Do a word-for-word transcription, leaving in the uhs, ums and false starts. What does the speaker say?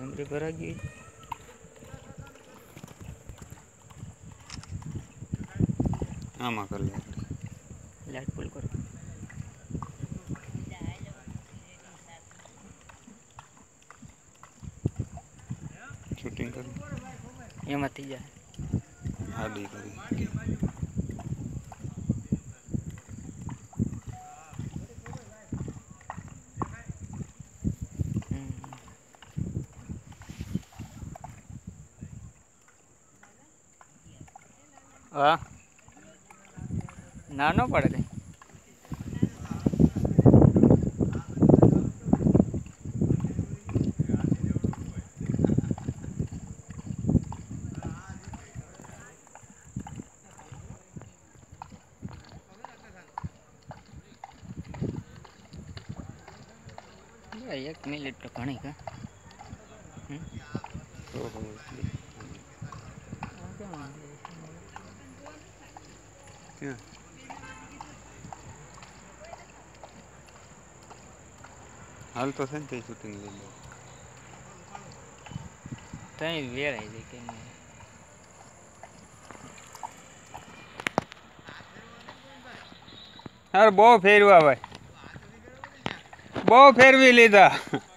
memory भरा गई आमा कर ले लाइट पुल करो शूटिंग कर ये मत ही जाए आडी करी वाह ना नो पड़े थे एक मिनट तो घणी का क्या हाल तो है ते शूटिंग ले लो तई वेर आई दे के यार बहुत फेरवा भाई बहुत फेरवी लीधा